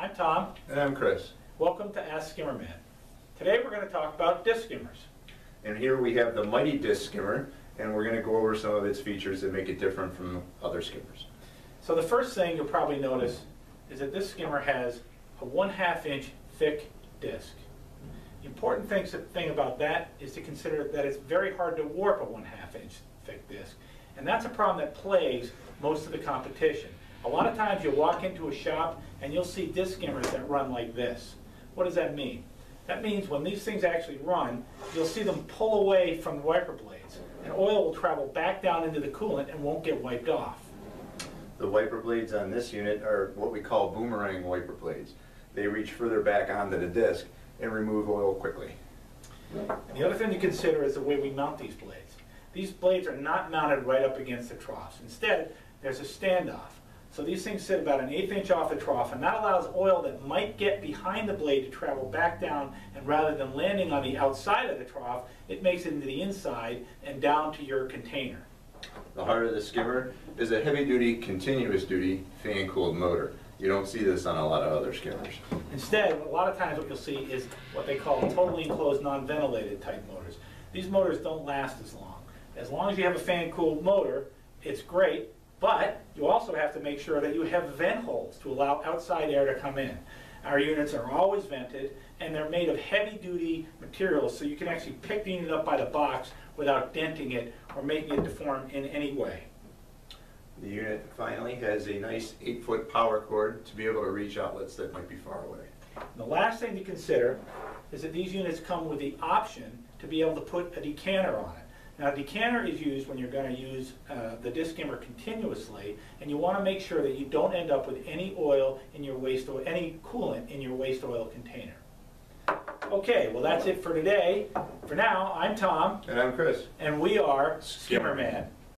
I'm Tom. And I'm Chris. Welcome to Ask Skimmer Man. Today we're going to talk about disc skimmers. And here we have the Mighty Disc Skimmer, and we're going to go over some of its features that make it different from other skimmers. So the first thing you'll probably notice is that this skimmer has a 1/2 inch thick disc. The important thing about that is to consider that it's very hard to warp a 1/2 inch thick disc. And that's a problem that plagues most of the competition. A lot of times you'll walk into a shop and you'll see disc skimmers that run like this. What does that mean? That means when these things actually run, you'll see them pull away from the wiper blades, and oil will travel back down into the coolant and won't get wiped off. The wiper blades on this unit are what we call boomerang wiper blades. They reach further back onto the disc and remove oil quickly. And the other thing to consider is the way we mount these blades. These blades are not mounted right up against the troughs. Instead, there's a standoff. So these things sit about 1/8 inch off the trough, and that allows oil that might get behind the blade to travel back down, and rather than landing on the outside of the trough, it makes it into the inside and down to your container. The heart of the skimmer is a heavy-duty, continuous-duty fan-cooled motor. You don't see this on a lot of other skimmers. Instead, a lot of times what you'll see is what they call totally enclosed, non-ventilated type motors. These motors don't last as long. As long as you have a fan-cooled motor, it's great, but you also have to make sure that you have vent holes to allow outside air to come in. Our units are always vented, and they're made of heavy-duty materials, so you can actually pick the unit up by the box without denting it or making it deform in any way. The unit finally has a nice 8-foot power cord to be able to reach outlets that might be far away. And the last thing to consider is that these units come with the option to be able to put a decanter on it. Now, a decanter is used when you're going to use the disc skimmer continuously, and you want to make sure that you don't end up with any oil in your waste oil, any coolant in your waste oil container. Okay, well that's it for today. For now, I'm Tom. And I'm Chris. And we are Skimmer Man.